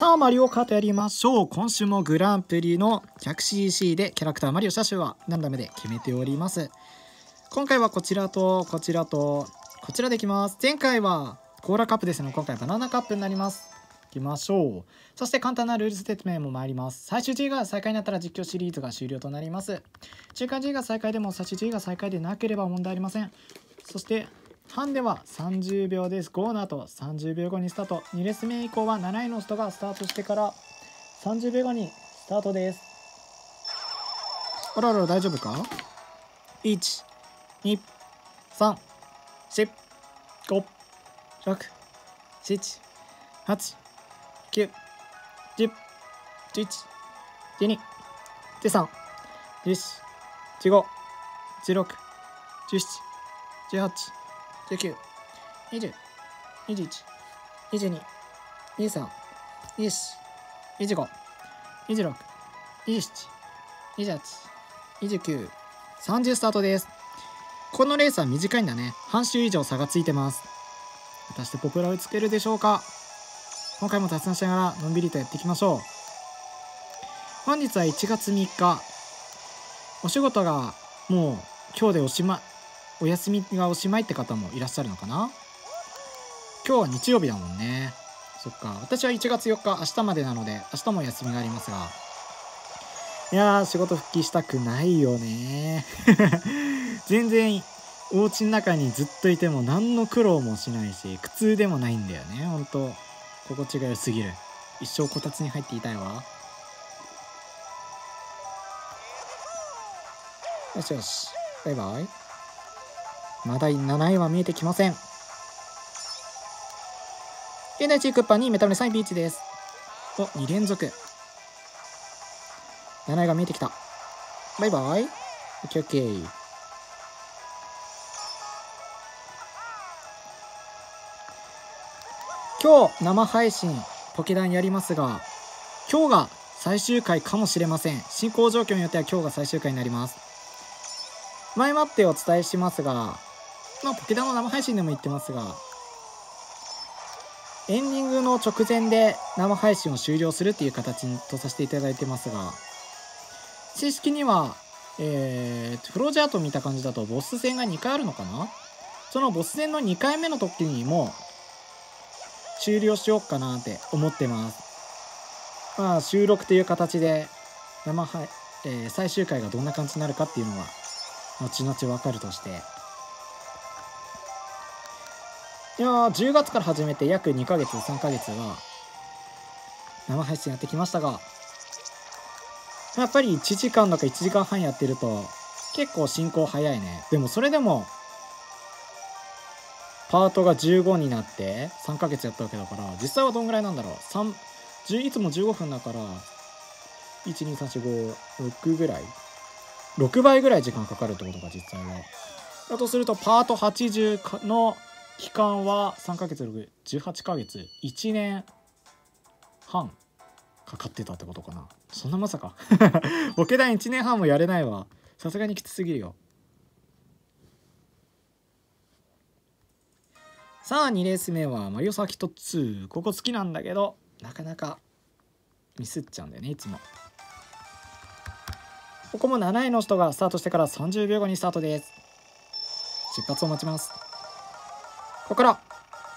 さあマリオカートやりましょう。今週もグランプリの 100cc でキャラクターマリオ車種はランダムで決めております。今回はこちらとこちらとこちらでいきます。前回はコーラカップですので、今回バナナカップになります。いきましょう。そして簡単なルール説明も参ります。最終 G が再開になったら実況シリーズが終了となります。中間 G が再開でも最終 G が再開でなければ問題ありません。そしてハンデは30秒です。5の後30秒後にスタート。2レース目以降は7位の人がスタートしてから30秒後にスタートです。あらら大丈夫か？ 1、2、3、4、5、6、7、8、9、10、11、12、13、14、15、16、17、18、19、20、21、22、23、24、25、26、27、28、29、30スタートです。このレースは短いんだね。半周以上差がついてます。果たしてポプラをつけるでしょうか。今回も雑談しながらのんびりとやっていきましょう。本日は1月3日。お仕事がもう今日でお休みがおしまいって方もいらっしゃるのかな。今日は日曜日だもんね。そっか。私は1月4日明日までなので明日も休みがありますが、いやー仕事復帰したくないよね全然お家の中にずっといても何の苦労もしないし苦痛でもないんだよね。ほんと心地が良すぎる。一生こたつに入っていたいわ。よしよし、バイバイ。まだ7位は見えてきません。現代地クッパにメタルネ3位ビーチです。お、2連続。7位が見えてきた。バイバイ。オッケーオッケー。今日生配信ポケダンやりますが、今日が最終回かもしれません。進行状況によっては今日が最終回になります。前もってお伝えしますが、ポケダンの生配信でも言ってますが、エンディングの直前で生配信を終了するっていう形にとさせていただいてますが、正式には、フロージャート見た感じだとボス戦が2回あるのかな。そのボス戦の2回目の時にも終了しようかなって思ってます。収録という形で最終回がどんな感じになるかっていうのは後々分かるとして、いやー10月から始めて約2ヶ月3ヶ月は生配信やってきましたが、やっぱり1時間とか1時間半やってると結構進行早いね。でもそれでもパートが15になって3ヶ月やったわけだから、実際はどんぐらいなんだろう。いつも15分だから12345ぐらい、6倍ぐらい時間かかるってことか実際は。だとするとパート80の期間は3ヶ月18ヶ月1年半かかってたってことかな。そんなまさかボケダン1年半もやれないわ。さすがにきつすぎるよ。さあ2レース目はマリオサーキット2。ここ好きなんだけどなかなかミスっちゃうんだよねいつも。ここも7位の人がスタートしてから30秒後にスタートです。出発を待ちます。ここから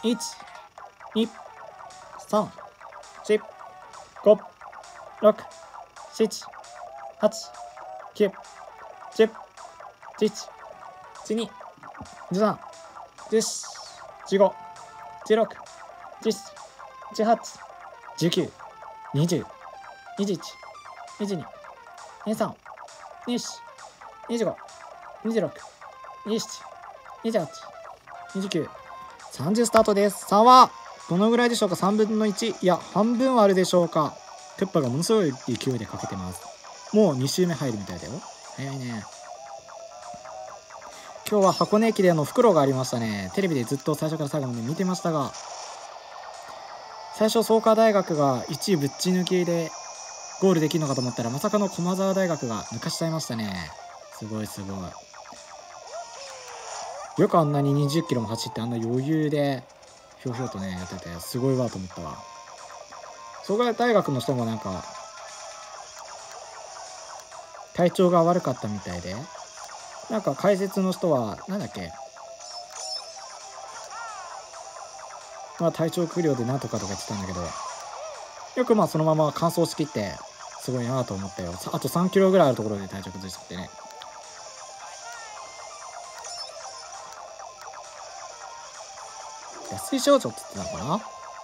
1、2、3、4、5、6、7、8、9、10、11、12、13、14、15、16、17、18、19、20、21、22、23、24、25、26、27、28、29、30スタートです。差はどのぐらいでしょうか。3分の1、いや半分はあるでしょうか。クッパがものすごい勢いでかけてます。もう2周目入るみたいだよ。早いね。今日は箱根駅でフクロウがありましたね。テレビでずっと最初から最後まで見てましたが、最初創価大学が1位ぶっち抜きでゴールできるのかと思ったら、まさかの駒澤大学が抜かしちゃいましたね。すごいすごい。よくあんなに20キロも走ってあんな余裕でひょうひょうとねやっててすごいわと思ったわ。 総合大学の人もなんか体調が悪かったみたいで、なんか解説の人はなんだっけ、まあ体調不良でなんとかとか言ってたんだけど、よくまあそのまま完走しきってすごいなと思ったよ。あと3キロぐらいあるところで体調崩しちゃってね。脱水症状って言ってたのかな。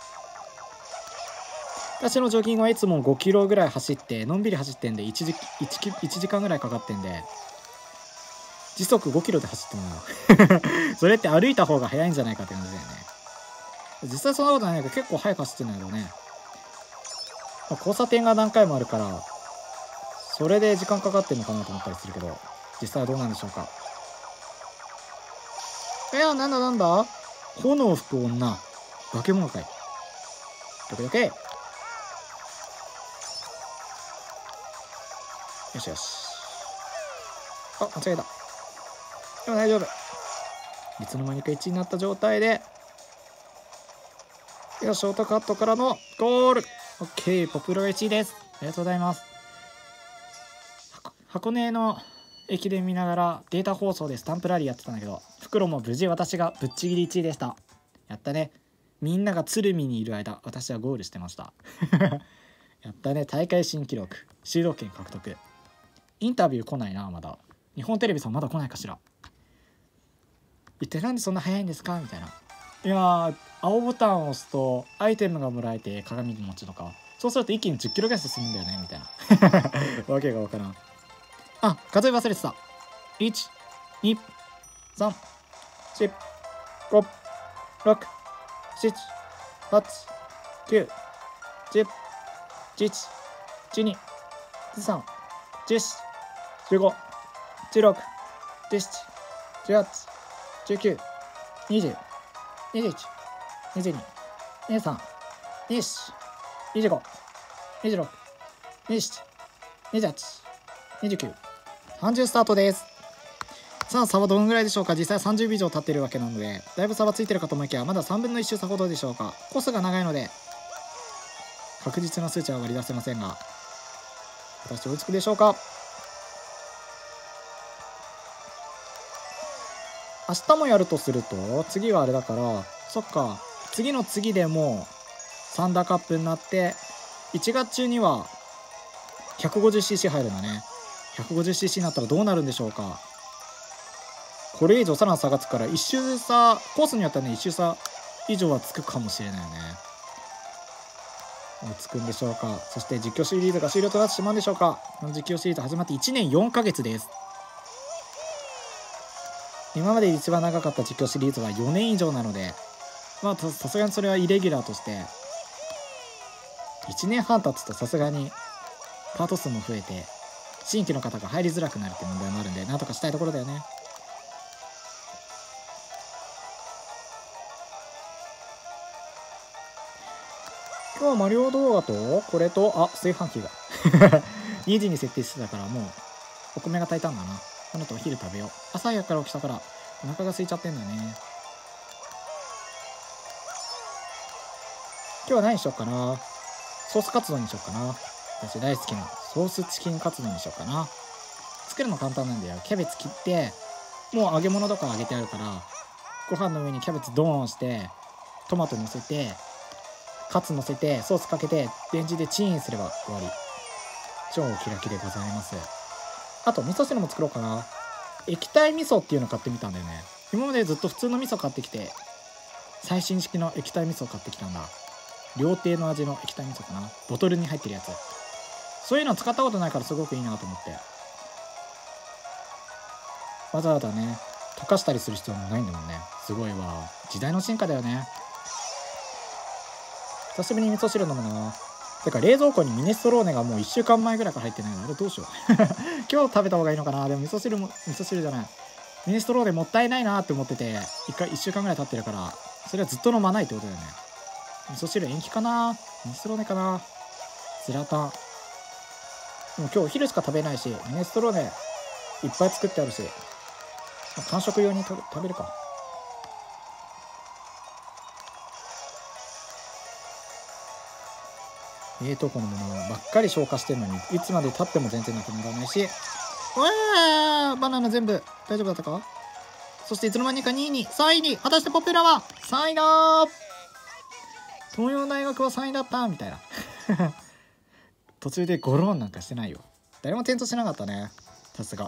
私のジョギングはいつも5キロぐらい走ってのんびり走ってんで 1時間ぐらいかかってんで、時速5キロで走ってもらうそれって歩いた方が速いんじゃないかって感じだよね。実際そんなことないけど結構速く走ってるんだけどね、まあ、交差点が何回もあるからそれで時間かかってるのかなと思ったりするけど、実際はどうなんでしょうか。いや、なんだなんだ、炎を吹く女、化け物かい。どけどけ。よしよし。あ、間違えた。でも大丈夫。いつの間にか1位になった状態で、ショートカットからのゴール。オッケー、ポプロが1位です。ありがとうございます。箱根の駅伝見ながらデータ放送でスタンプラリーやってたんだけど、袋も無事私がぶっちぎり1位でした。やったね。みんなが鶴見にいる間、私はゴールしてましたやったね。大会新記録、シード権獲得。インタビュー来ないな。まだ日本テレビさんまだ来ないかしら。一体なんでそんな早いんですかみたいな。いやー、青ボタンを押すとアイテムがもらえて鏡持ちとか、そうすると一気に10キロぐらい進むんだよねみたいなわけがわからん。あ、数え忘れてた。1、2、3、4、5、6、7、8、9、10、11、12、13、14、15、16、17、18、19、20、21、22、23、24、25、26、27、28、29、30スタートです。さあ差はどのぐらいでしょうか。実際30秒以上経ってるわけなのでだいぶ差はついてるかと思いきや、まだ3分の1周差ほどでしょうか。コースが長いので確実な数値は割り出せませんが、果たして追いつくでしょうか。明日もやるとすると次はあれだから、そっか、次の次でもうサンダーカップになって1月中には 150cc 入るんだね。 150cc になったらどうなるんでしょうか。これ以上さらに差がつくから1周差、コースによってはね1周差以上はつくかもしれないよね。追いつくんでしょうか。そして実況シリーズが終了となってしまうんでしょうか。この実況シリーズ始まって1年4ヶ月です。今まで一番長かった実況シリーズは4年以上なので、まあさすがにそれはイレギュラーとして1年半経つとさすがにパート数も増えて新規の方が入りづらくなるっていう問題もあるんで、なんとかしたいところだよね。今日はマリオ動画とこれと炊飯器が2時に設定してたからもうお米が炊いたんだな。この後お昼食べよう。朝早くから起きたからお腹が空いちゃってんだよね。今日は何にしようかな。ソースカツ丼にしようかな。私大好きなソースチキンカツ丼にしようかな。作るの簡単なんだよ。キャベツ切ってもう揚げ物とか揚げてあるから、ご飯の上にキャベツドーンしてトマト乗せてカツ乗せてソースかけてレンジでチンすれば終わり。超キラキラでございます。あと味噌汁も作ろうかな。液体味噌っていうの買ってみたんだよね。今までずっと普通の味噌買ってきて最新式の液体味噌を買ってきたんだ。料亭の味の液体味噌かな。ボトルに入ってるやつ。そういうの使ったことないからすごくいいなと思って、わざわざね溶かしたりする必要もないんだもんね。すごいわ、時代の進化だよね。久しぶりに味噌汁飲むな。てか冷蔵庫にミネストローネがもう1週間前ぐらいから入ってないの。あれどうしよう今日食べた方がいいのかな。でも味噌汁じゃない、ミネストローネもったいないなって思ってて1週間ぐらい経ってるから、それはずっと飲まないってことだよね。味噌汁延期かな、ミネストローネかな、スラタン。でも今日お昼しか食べないしミネストローネいっぱい作ってあるし、間食用に食べるか。 とこのものばっかり消化してるのにいつまで経っても全然なくならないし、バナナ全部大丈夫だったか。そしていつの間にか2位に3位に、果たしてポピュラーは3位だー。東洋大学は3位だったみたいな途中でゴローンなんかしてないよ。誰も転倒しなかったね、さすが。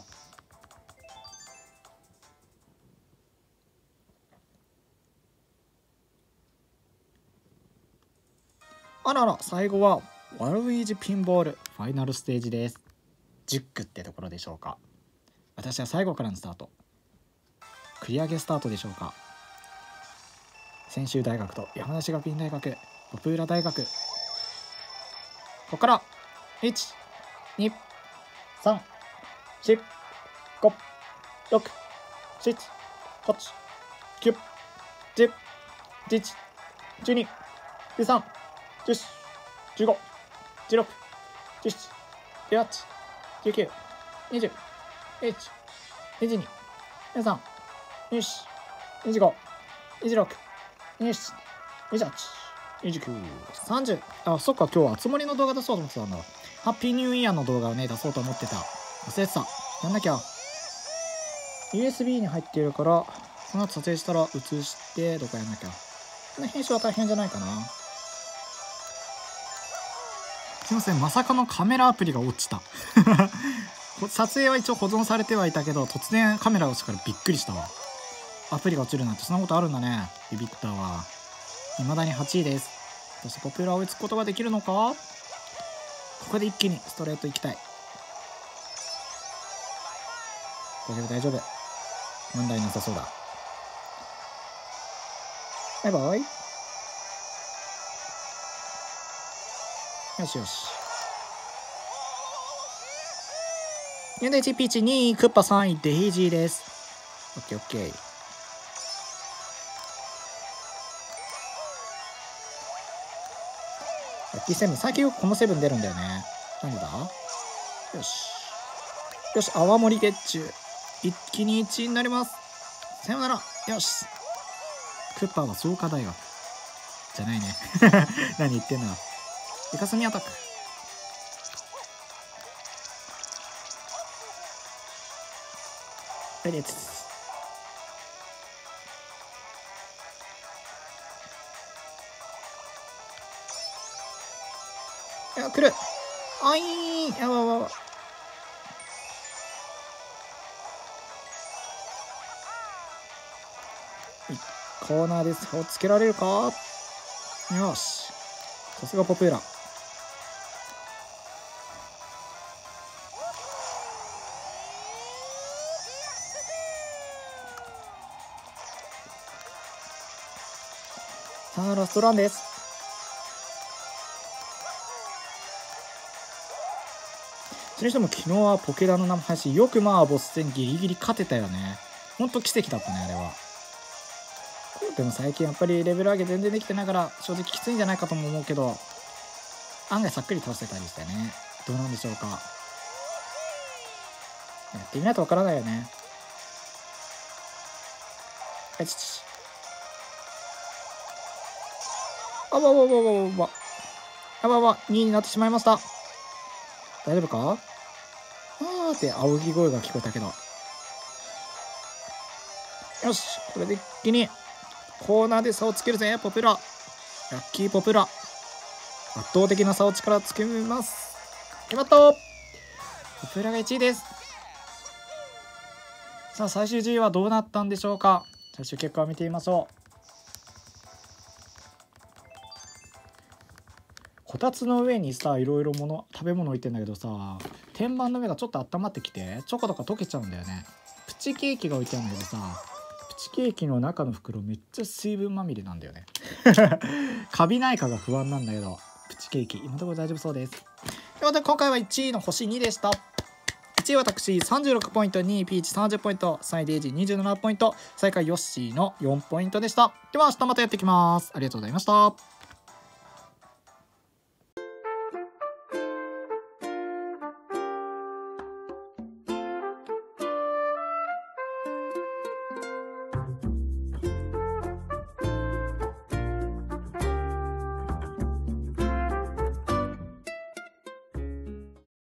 あらら、最後はワルイージピンボールファイナルステージです。10区ってところでしょうか。私は最後からのスタート、繰り上げスタートでしょうか。専修大学と山梨学院大学、ポプーラ大学、ここから1、2、3、4、5、6、7、8、9、10、11、12、13、14、15、16、17、18、19、20、21、22、23、24、25、26、27、28、29、30。あ、そっか、今日はつ森の動画出そうと思ってたんだ。ハッピーニューイヤーの動画をね、出そうと思ってた。忘れてた。やんなきゃ。USB に入っているから、この後撮影したら映して、どこやんなきゃ。この編集は大変じゃないかな。すいません、まさかのカメラアプリが落ちた。撮影は一応保存されてはいたけど、突然カメラが落ちたからびっくりしたわ。アプリが落ちるなんてそんなことあるんだね。ビビったわ。未だに8位です。そしてポピュラー追いつくことができるのか。ここで一気にストレートいきたい。大丈夫大丈夫、問題なさそうだ。バイバイ。よしよし。UNHP ピーチ2位、クッパ3位、デイジーです。オッケーオッケー。ラッキーセブン、最近よくこのセブン出るんだよね。何だ。よしよし、泡盛月中一気に1位になります。さよなら。よし、クッパは創価大学じゃないね何言ってんの。イカスミアタック。はい、列。いや、来る。あいー、やばいやばい。コーナーで差をつけられるか。よし、さすがポプーラ。さあラストランです。それにしても昨日はポケダの生配信よくボス戦ギリギリ勝てたよね。ほんと奇跡だったねあれは。でも最近やっぱりレベル上げ全然できてないから正直きついんじゃないかとも思うけど、案外さっくり倒してたりしてね。どうなんでしょうか。やってみないとわからないよね。あちち、あばばばばばばあばば、2位になってしまいました。大丈夫か。あーって仰ぎ声が聞こえたけど、よし、これで一気にコーナーで差をつけるぜポプラ。ラッキーポプラ、圧倒的な差を力つけます。決まった。ポプラが1位です。さあ最終順位はどうなったんでしょうか。最終結果を見てみましょう。こたつの上にさ、いろいろ食べ物置いてんだけどさ、天板の上がちょっと温まってきてチョコとか溶けちゃうんだよね。プチケーキが置いてあるんだけどさ、プチケーキの中の袋めっちゃ水分まみれなんだよねカビないかが不安なんだけど、プチケーキ今のところ大丈夫そうです。ということで今回は1位の星2でした。1位私36ポイント、2位ピーチ30ポイント、3位デイジー27ポイント、最下位ヨッシーの4ポイントでした。では明日またやってきます。ありがとうございました。